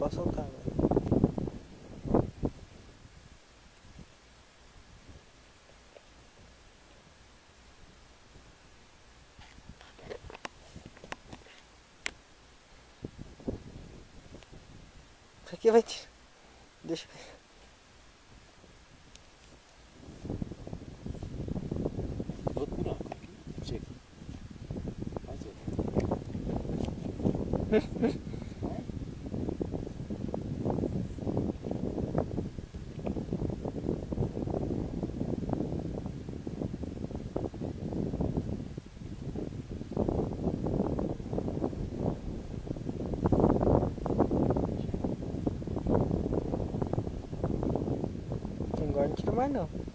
pode soltar agora. Isso aqui vai te... Deixa eu ver. Outro buraco aqui. Chega. Mais outro. Agora não tira mais não.